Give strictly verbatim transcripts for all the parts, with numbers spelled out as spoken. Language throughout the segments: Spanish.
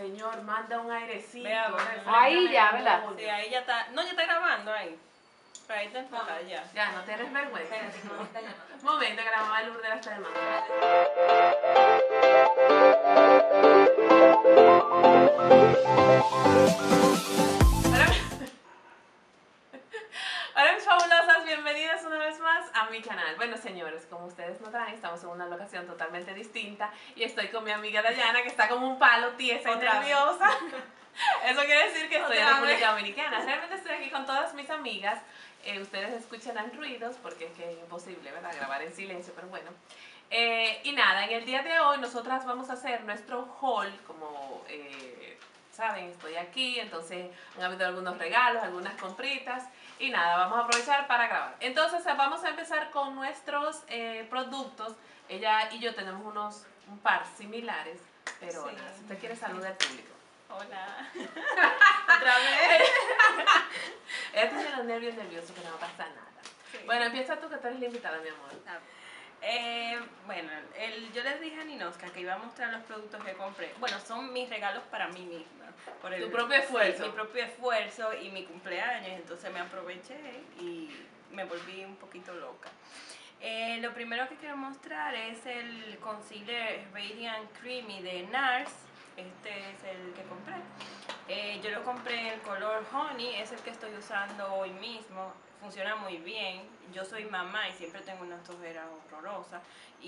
señor, manda un airecito. Vea, ¿no? vea. Ahí ya, ¿verdad? Sí, ahí ya está. No, ya está grabando ahí. Pero ahí está enfocada ya. Ya, no tienes vergüenza. Espérate, que me está llamando. Un momento, que la mamá de Lourdes la está llamando. Hola, hola mis fabulosas, bienvenidas una vez más a mi canal. Bueno señores, como ustedes notarán, estamos en una locación totalmente distinta y estoy con mi amiga Dayana, que está como un palo, tiesa y Otra vez. nerviosa. Eso quiere decir que estoy en Otra República vez. Dominicana. Realmente estoy aquí con todas mis amigas. Eh, ustedes escucharán ruidos porque es que es imposible, ¿verdad? Grabar en silencio, pero bueno. Eh, y nada, en el día de hoy nosotras vamos a hacer nuestro haul, como eh, saben, estoy aquí, entonces han habido algunos regalos, algunas compritas y nada, vamos a aprovechar para grabar. Entonces vamos a empezar con nuestros eh, productos. Ella y yo tenemos unos un par similares, pero Sí. nada, si usted quiere saludar al público. Hola. Otra vez. Ella tiene los nervios nerviosos, que no pasa nada. Sí. Bueno, empieza tú que tú eres la invitada, mi amor. Ah, Eh, bueno, el, yo les dije a Ninoska que iba a mostrar los productos que compré. Bueno, son mis regalos para mí misma. Por el, Tu propio esfuerzo. Sí, mi propio esfuerzo y mi cumpleaños. Entonces me aproveché y me volví un poquito loca. Eh, lo primero que quiero mostrar es el concealer Radiant Creamy de NARS. Este es el que compré. Eh, yo lo compré en el color Honey, es el que estoy usando hoy mismo. Funciona muy bien. Yo soy mamá y siempre tengo unas ojeras horrorosas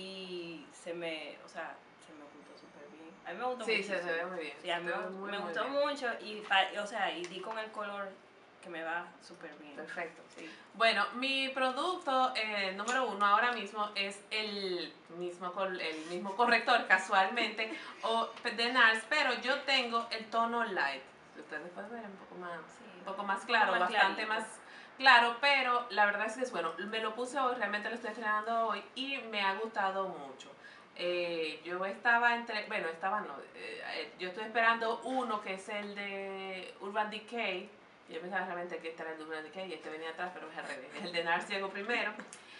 y se me, o sea, se me ocultó súper bien. A mí me gustó Sí, muchísimo. se, se ve muy bien. Sí, a se mí te me, ve muy, me muy gustó bien. mucho y, pa- o sea, y di con el color que me va súper bien. Perfecto. Sí. Bueno, mi producto eh, número uno ahora mismo es el mismo, col- el mismo corrector, casualmente, o de NARS, pero yo tengo el tono light. Si ustedes pueden ver un poco más, Sí, un poco más un claro, poco más bastante clarito. más claro, pero la verdad es que es bueno. Me lo puse hoy, realmente lo estoy estrenando hoy y me ha gustado mucho. Eh, yo estaba entre, bueno, estaba no, eh, eh, yo estoy esperando uno que es el de Urban Decay. Yo pensaba realmente que este era el de Urban Decay y este venía atrás, pero es al revés. El de NARS llegó primero.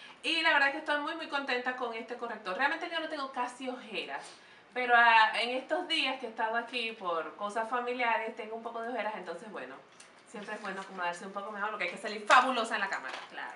Y la verdad es que estoy muy muy contenta con este corrector. Realmente yo no tengo casi ojeras, pero ah, en estos días que he estado aquí por cosas familiares tengo un poco de ojeras, entonces bueno, siempre es bueno acomodarse un poco mejor porque hay que salir fabulosa en la cámara. Claro.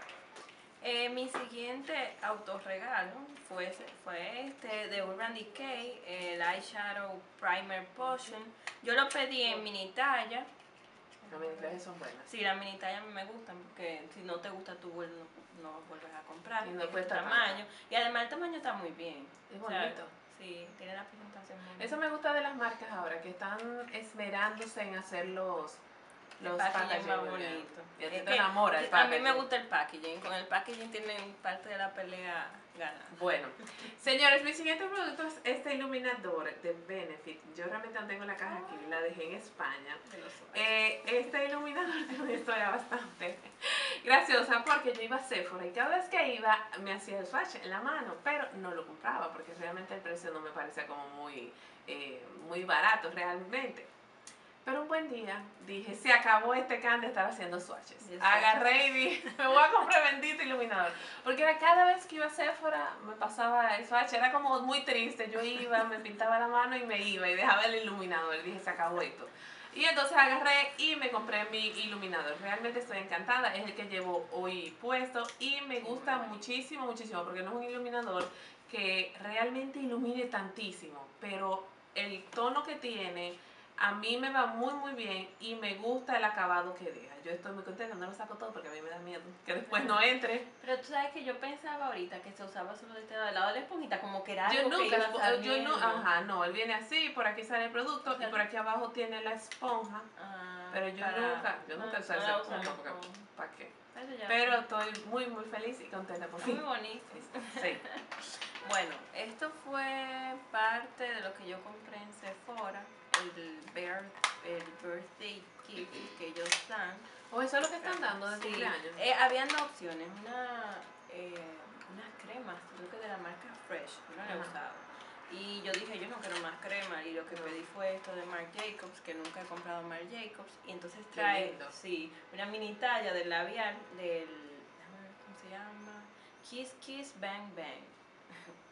Eh, mi siguiente autorregalo fue, ese- fue este de Urban Decay, el Eyeshadow Primer Potion. Yo lo pedí en mini talla. Los minitrajes son buenas. Sí, las mini tallas a mí me gustan porque si no te gusta tú vuel- no, no vuelves a comprar. Y no es el cuesta tamaño. Y además el tamaño está muy bien. Es O sea, bonito. sí, tiene la presentación muy Eso me gusta de las marcas ahora, que están esmerándose en hacer los, El los packaging packaging más muy bien. bonito. Y a ti Es te que enamora el A mí packaging. me gusta el packaging. Con el packaging tienen parte de la pelea ganada. Bueno, señores, mi siguiente producto es este iluminador de Benefit. Yo realmente no tengo la caja aquí, la dejé en España. De los Eh, este iluminador tiene una historia bastante graciosa porque yo iba a Sephora y cada vez que iba me hacía el swatch en la mano, pero no lo compraba porque realmente el precio no me parecía como muy, eh, muy barato realmente. Pero un buen día dije, se acabó este can de estar haciendo swatches. Y el Agarré y dije, me voy a comprar bendito iluminador. Porque era cada vez que iba a Sephora me pasaba el swatch, era como muy triste. Yo iba, me pintaba la mano y me iba y dejaba el iluminador. Dije, se acabó esto. Y entonces agarré y me compré mi iluminador. Realmente estoy encantada, es el que llevo hoy puesto y me gusta muchísimo, muchísimo, porque no es un iluminador que realmente ilumine tantísimo, pero el tono que tiene a mí me va muy muy bien y me gusta el acabado que deja. Yo estoy muy contenta, no lo saco todo porque a mí me da miedo que después no entre. Pero tú sabes que yo pensaba ahorita que se usaba solo este lado, del lado de la esponjita, como que era Yo algo que nunca, iba espo- yo no, saliendo. ajá, no, él viene así, por aquí sale el producto O sea, y por aquí abajo tiene la esponja. Ah, Pero yo para- nunca, yo nunca ah, usé no ese la usan punto porque, como- ¿para qué? Eso ya Pero sé. estoy muy muy feliz y contenta por Está muy fin. bonito. Sí. Bueno, esto fue parte de lo que yo compré en Sephora, el, bear, el birthday gift que ellos dan. O eso es lo que están dando de Sí, cumpleaños. eh, habían dos opciones, una, eh, unas cremas, creo que de la marca Fresh, yo no la he Ajá. usado. Y yo dije, yo no quiero más crema, y lo que pedí fue esto de Marc Jacobs, que nunca he comprado Marc Jacobs, y entonces Qué trae, lindo. sí, una mini talla del labial, del, déjame ver cómo se llama, Kiss Kiss Bang Bang.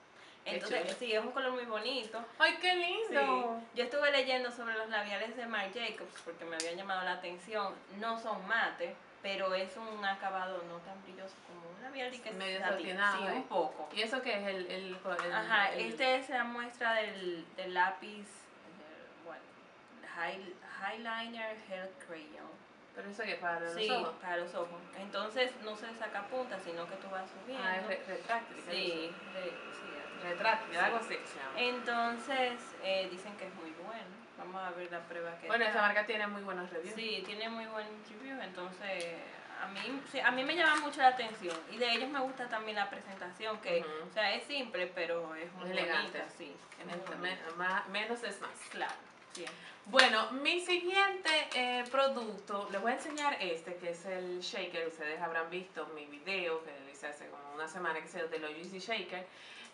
Entonces, chulo. sí, es un color muy bonito. ¡Ay, qué lindo! Sí. Yo estuve leyendo sobre los labiales de Marc Jacobs porque me habían llamado la atención. No son mate, pero es un acabado no tan brilloso como un labial y que Medio satin. satinado, Sí, ¿eh? un poco. ¿Y eso qué es? El, el, el- Ajá, el- este es la muestra del, del lápiz, eh, bueno, high- Highliner Gel Crayon. ¿Pero eso qué? ¿Para los Sí, ojos? para los ojos. Entonces no se saca punta, sino que tú vas subiendo. Ah, es re- retráctil. ¿qué Sí, dice? re- sí, Retráctil, sí. algo así que se llama. Entonces eh, dicen que es muy bueno. Vamos a ver la prueba que Bueno, da. esa marca tiene muy buenos reviews. Sí, tiene muy buen review, entonces a mí, sí, a mí me llama mucho la atención. Y de ellos me gusta también la presentación, que Ujú. o sea, es simple, pero es muy Es elegante. bonita, sí. Es muy Men- bonita. men- más- menos es más. Claro, sí. Bueno, mi siguiente eh, producto, les voy a enseñar este, que es el shaker. Ustedes habrán visto mi video que le hice hace como una semana, que es el de los Juicy Shaker.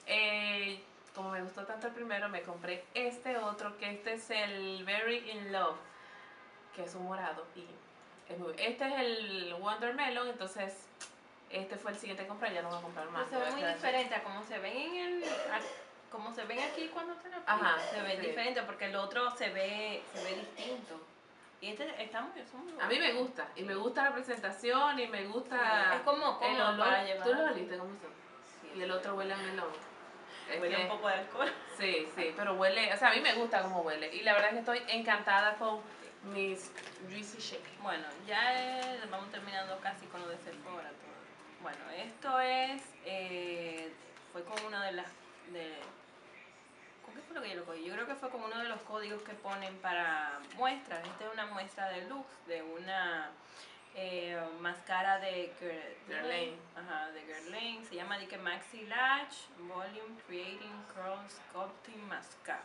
Eh, como me gustó tanto el primero, me compré este otro, que este es el Very In Love, que es un morado. Y es muy, este es el Watermelon, entonces este fue el siguiente que compré, ya no voy a comprar más. Pues se voy ve a muy quedar- diferente a como se ven en el... a- como se ven aquí cuando te lo Ajá, aplicas. Se ven sí. diferente porque el otro se ve, se ve distinto. Y este está muy, son muy A mí me gusta, y me gusta la presentación, y me gusta Es como el cómodo olor. para llevar. ¿Tú lo oliste cómo son? Sí, Y el otro huele a melón. Es huele que- un poco de alcohol. Sí, sí, pero huele, o sea, a mí me gusta cómo huele. Y la verdad es que estoy encantada con mis Juicy Shake. Bueno, ya eh, vamos terminando casi con lo de Sephora todo. Bueno, esto es, eh, fue con una de las, de, ¿con qué fue lo que yo lo cogí? Yo creo que fue con uno de los códigos que ponen para muestras. Esta es una muestra de looks de una eh, máscara de Guer- Guerlain. Ajá, de Guerlain. Se llama Dique Maxi Lash Volume Creating Curl Sculpting Mascara.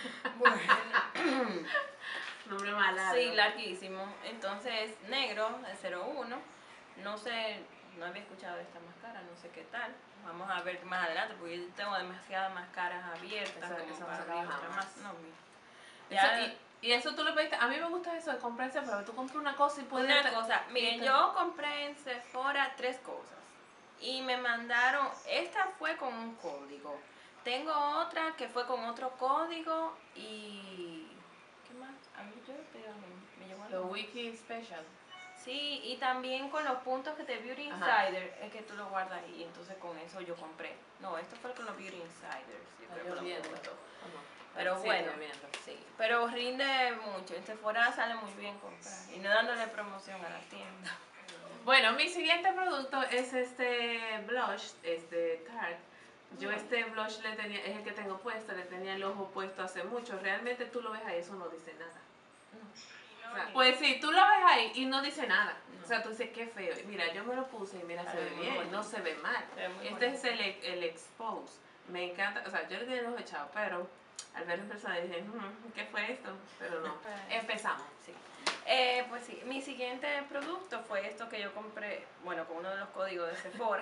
Bueno. Nombre más largo. Sí, larguísimo. Entonces, negro, el cero uno. No sé, no había escuchado de esta máscara, no sé qué tal. Vamos a ver más adelante, porque yo tengo demasiadas máscaras abiertas Esa- como esa para no se abrir trabaja otra más. más. No, mira. Eso- Ya, y, y eso tú lo pediste. A mí me gusta eso de comprarse, pero tú compras una cosa y puedes. una cosa, miren, yo compré en Sephora tres cosas. Y me mandaron, esta fue con un código. Tengo otra que fue con otro código y... ¿Qué más? A mí yo pero me, me llegó Los algo. Wiki Special. Sí, y también con los puntos que te Beauty Ajá. Insider, es que tú lo guardas ahí, entonces con eso yo compré. No, esto fue con los Beauty Insiders, yo Está creo que lo lloviendo. punto. ¿O no? Pero Sí, bueno, lloviendo. sí, pero rinde mucho, en Sephora sale muy bien comprar y no dándole promoción a la tienda. Bueno, mi siguiente producto es este blush, este Tarte. Yo este blush le tenía, es el que tengo puesto, le tenía el ojo puesto hace mucho. Realmente tú lo ves ahí, eso no dice nada. O sea, pues sí, tú lo ves ahí y no dice nada. No. O sea, tú dices, qué feo. Y mira, yo me lo puse y mira, Se se ve ve muy bien, bonito. no se ve mal. Se ve muy Este bonito. es el, el Expose. Me encanta, o sea, yo le tenía el ojo echado, pero al verlo en persona dije, "Mm, ¿qué fue esto?" Pero no. Empezamos. Sí. Eh, pues sí, mi siguiente producto fue esto que yo compré, bueno, con uno de los códigos de Sephora.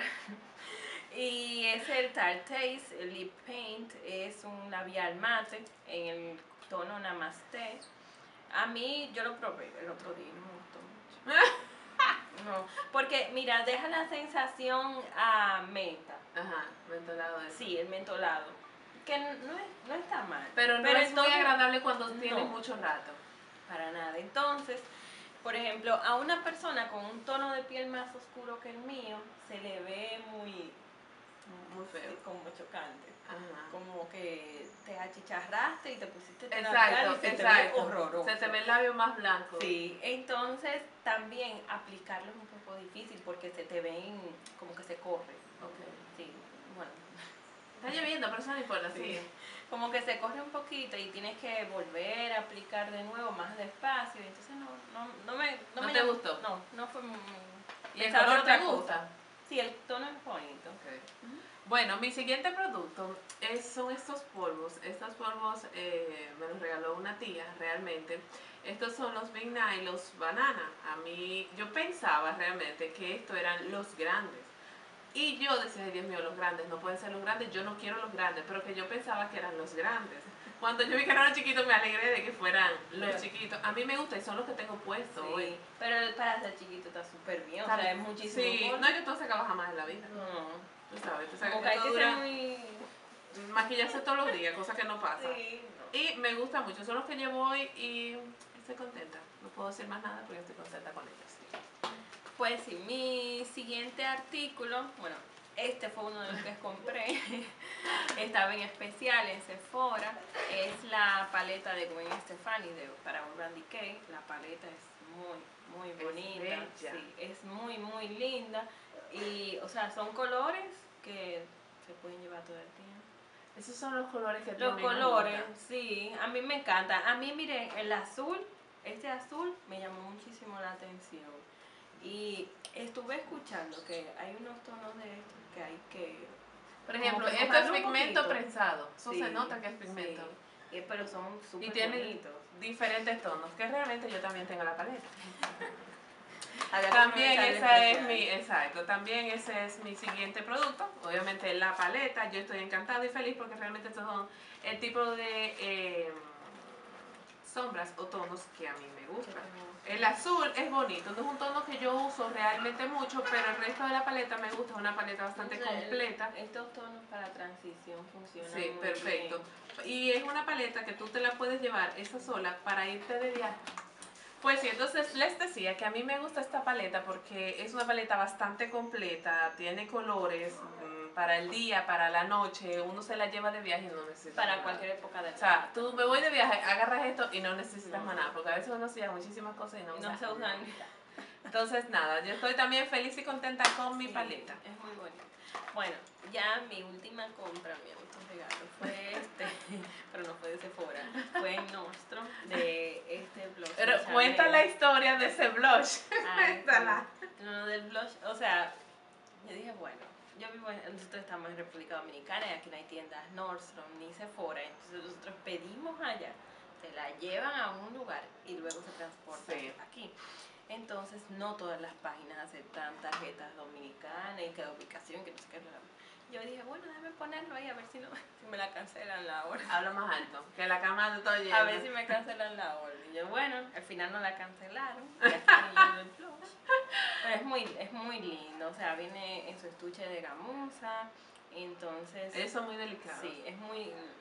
Y es el Tarte Lip Paint, es un labial mate en el tono Namaste. A mí, yo lo probé el otro día y no me gustó mucho. No, porque mira, deja la sensación a menta. Ajá, mentolado de eso. Sí, el mentolado. Que no, es- no está mal. Pero no es entonces- muy agradable cuando tienes no. mucho rato. Para nada. Entonces, por ejemplo, a una persona con un tono de piel más oscuro que el mío, se le ve muy, Muy feo. como chocante. Ajá. Como que te achicharraste y te pusiste tu Exacto, labial y se te ve exacto. horroroso. Se te ve el labio más blanco. Sí, entonces también aplicarlo es un poco difícil porque se te ven como que se corre. Ok. Sí, bueno. Está lloviendo, pero eso no importa, sí. Sí. Como que se corre un poquito y tienes que volver a aplicar de nuevo más despacio. y Entonces no, no, no me... ¿No me te llamó- gustó? No, no fue muy... ¿Y el pensaba color otra te cosa. gusta? Sí, el tono es bonito. Ok. Bueno, mi siguiente producto es, son estos polvos. Estos polvos eh, me los regaló una tía, realmente. Estos son los Big Night, los Banana. A mí, yo pensaba realmente que estos eran los grandes. Y yo decía, ay, Dios mío, los grandes, no pueden ser los grandes, yo no quiero los grandes, pero que yo pensaba que eran los grandes. Cuando yo vi que eran los chiquitos, me alegré de que fueran los Pero- chiquitos. A mí me gusta y son los que tengo puestos hoy. Sí, pero el para ser chiquito está súper bien, o sea, es muchísimo Sí, polvo. no es que tú se acaba jamás en la vida. No, Tú sabes, tú sabes como que hay esto que dura- ser muy... maquillarse todos los días, cosa que no pasa. Sí, no. Y me gusta mucho, son los que llevo hoy y estoy contenta. No puedo decir más nada porque estoy contenta con ellos. Pues sí, mi siguiente artículo, bueno, este fue uno de los que compré, estaba en especial en Sephora, es la paleta de Gwen Stefani de, para Urban Decay. La paleta es muy, muy Es bonita, bella. sí, es muy, muy linda y, o sea, son colores que se pueden llevar todo el tiempo. Esos son los colores que Los tienen colores, ahorita. sí, a mí me encanta. A mí, miren, el azul, este azul me llamó muchísimo la atención. Y estuve escuchando que hay unos tonos de estos que hay que... Por ejemplo, como que esto es mojarlo un pigmento poquito. prensado. Eso Sí, se nota que es pigmento. sí. Eh, pero son Y súper tiene bonitos. diferentes tonos, que realmente yo también tengo la paleta. Había que También aprovechar el esa es especial. mi, exacto, también ese es mi siguiente producto, obviamente la paleta. Yo estoy encantada y feliz porque realmente estos son el tipo de eh, sombras o tonos que a mí me gustan. El azul es bonito, no es un tono que yo uso realmente mucho, pero el resto de la paleta me gusta, es una paleta bastante Entonces, completa. el- Estos tonos para transición funcionan Sí, muy perfecto. bien. Y es una paleta que tú te la puedes llevar esa sola para irte de viaje. Pues sí, entonces les decía que a mí me gusta esta paleta porque es una paleta bastante completa, tiene colores mm, para el día, para la noche, uno se la lleva de viaje y no necesita Para nada. cualquier época del O sea, tú me voy de viaje, agarras esto y no necesitas No. más nada, porque a veces uno se lleva muchísimas cosas y no, No usa se usan. nada. Entonces nada, yo estoy también feliz y contenta con mi Sí, paleta. es muy bonito. Bueno, ya mi última compra, mi último regalo fue este, pero no fue de Sephora, fue en Nordstrom de este blush. Pero de Chanel. cuenta la historia de ese blush. Ay, Cuéntala. sí. No, del blush, o sea, yo dije, bueno, yo vivo en, nosotros estamos en República Dominicana y aquí no hay tiendas Nordstrom ni Sephora, entonces nosotros pedimos allá, se la llevan a un lugar y luego se transporta Sí. aquí. Entonces no todas las páginas aceptan tarjetas dominicanas y que de ubicación, que no sé qué. Bla, bla. Yo dije, bueno, déjame ponerlo ahí a ver si, no, si me la cancelan la orden. Habla más alto, que la cama te está oyendo. A ver si me cancelan la orden. Y yo, bueno, al final no la cancelaron. Ya está leyendo el blush. Pero es muy, es muy lindo, o sea, viene en su estuche de gamuza, entonces... Eso es muy delicado. Sí, es muy...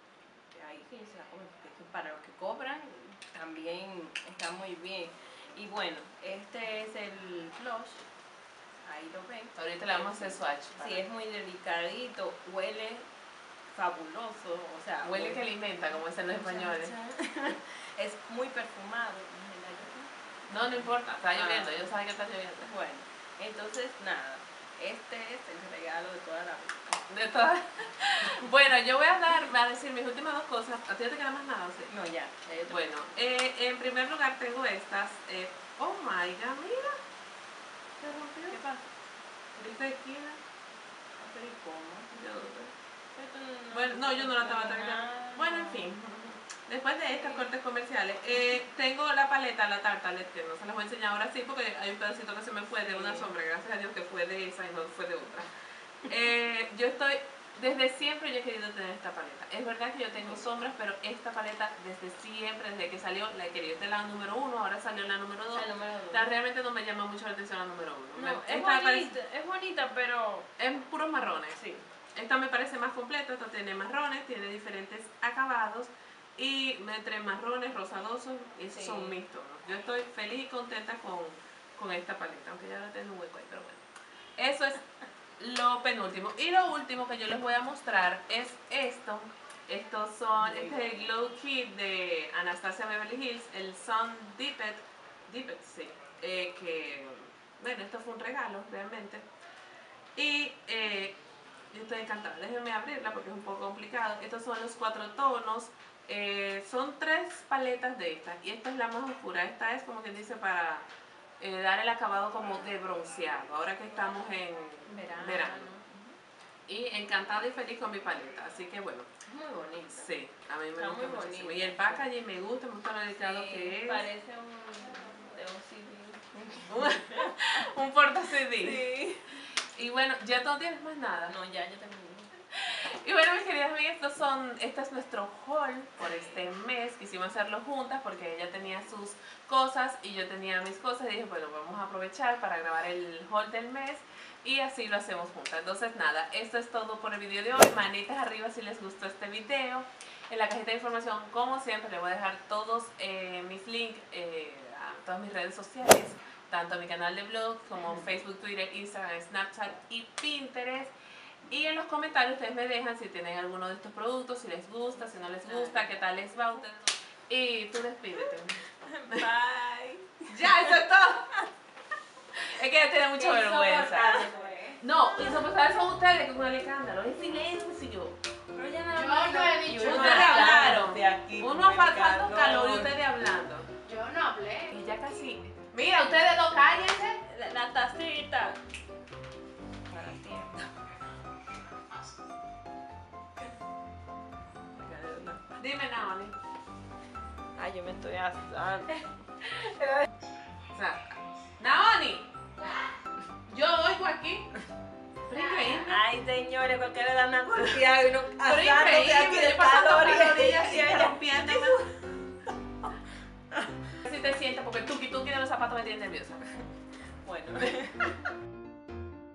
Ahí que se la comen, porque para los que cobran también está muy bien. Y bueno, este es el blush, ahí lo ven. Ahorita le vamos a hacer swatch. Sí, es muy delicadito, huele fabuloso, o sea... Huele que alimenta, como dicen los españoles. Es muy perfumado. No, no importa, está Ah. lloviendo, ellos saben que está lloviendo. Bueno, entonces nada, este es el regalo de toda la vida. De todas. Bueno, yo voy a dar, voy a decir mis últimas dos cosas. ¿A ti no te queda más nada? ¿Sí? No, ya, ya yo te- Bueno, eh, en primer lugar tengo estas. Eh, oh my god, mira. Se rompió. ¿Qué pasa? ¿Viste esquina? Pero ¿y cómo? Yo- Esto no- Bueno, no, yo no la estaba trayendo. Ah, Bueno, en fin. Después de estas cortes comerciales, eh, tengo la paleta, la Tartelette, que no se las voy a enseñar ahora sí, porque hay un pedacito que se me fue de una sombra, gracias a Dios que fue de esa y no fue de otra. Eh, yo estoy, desde siempre yo he querido tener esta paleta. Es verdad que yo tengo sombras, pero esta paleta desde siempre, desde que salió, la he querido. Esta es la número uno, ahora salió la número dos. El número dos. La realmente no me llama mucho la atención la número uno. No, Me- es esta me parece- bonita, es bonita, pero... en puros marrones. Sí. Esta me parece más completa, esta tiene marrones, tiene diferentes acabados y entre marrones, rosadosos, esos Sí. son mis tonos. Yo estoy feliz y contenta con, con esta paleta, aunque ya ahora tengo un hueco ahí, pero bueno. Eso es lo penúltimo. Y lo último que yo les voy a mostrar es esto. Estos son, Muy este es el Glow Kit de Anastasia Beverly Hills, el Sun Dipped, Dipped, sí, eh, que, bueno, esto fue un regalo realmente. Y eh, yo estoy encantada. Déjenme abrirla porque es un poco complicado. Estos son los cuatro tonos. Eh, son tres paletas de estas. Y esta es la más oscura. Esta es como quien dice para eh, dar el acabado como de bronceado. Ahora que estamos en Verano. verano. Y encantada y feliz con mi paleta. Así que bueno, Es muy bonita. sí, a mí me Está gusta muy muchísimo. bonita. Y el packaging me gusta, me gusta lo delicado Sí, que es. parece un... de un C D. Un porta C D. Sí. Y bueno, ya no tienes más nada. No, ya, yo terminé. Y bueno, mis queridas amigas, estos son, este es nuestro haul por este mes. Quisimos hacerlo juntas porque ella tenía sus cosas y yo tenía mis cosas. Y dije, bueno, vamos a aprovechar para grabar el haul del mes y así lo hacemos juntas. Entonces nada, esto es todo por el video de hoy. Manitas arriba si les gustó este video. En la cajita de información, como siempre, les voy a dejar todos eh, mis links eh, a todas mis redes sociales, tanto a mi canal de blog como Facebook, Twitter, Instagram, Snapchat y Pinterest. Y en los comentarios ustedes me dejan si tienen alguno de estos productos, si les gusta, si no les gusta, qué tal les va a ustedes. Y tú despídete. Bye. Ya, eso es todo. Es que ella tiene mucha vergüenza. No, insoportables son ustedes con el escándalo. Es silencio. Pero ya Yo no, no he dicho Ustedes nada. hablaron. De aquí, Uno me faltando calor. calor y ustedes hablando. Yo no hablé. Y ya casi. Mira, ustedes dos cállense. La, la tacita. Para tiempo. Dime, Naomi. Ay, yo me estoy asando. O sea, Naomi. Yo oigo aquí. Pero increíble. Ay, señores, porque le dan una golpeada y uno Pero asándose aquí increíble. de Yo pasando calor y calorías y ella- ella rompiéndome. Si te sientas, porque el tuki tuki de los zapatos me tiene nerviosa. Bueno.